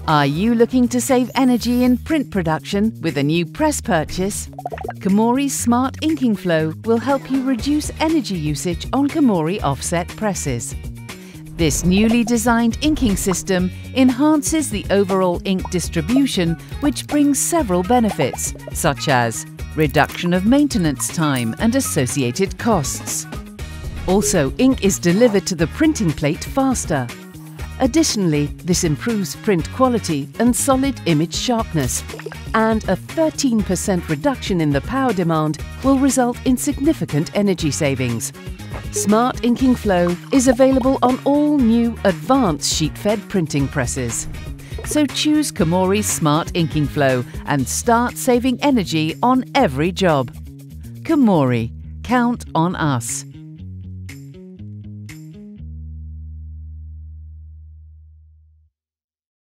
Are you looking to save energy in print production with a new press purchase? Komori's Smart Inking Flow will help you reduce energy usage on Komori offset presses. This newly designed inking system enhances the overall ink distribution, which brings several benefits, such as reduction of maintenance time and associated costs. Also, ink is delivered to the printing plate faster. Additionally, this improves print quality and solid image sharpness, and a 13% reduction in the power demand will result in significant energy savings. Smart Inking Flow is available on all new advanced sheet-fed printing presses. So choose Komori's Smart Inking Flow and start saving energy on every job. Komori, count on us.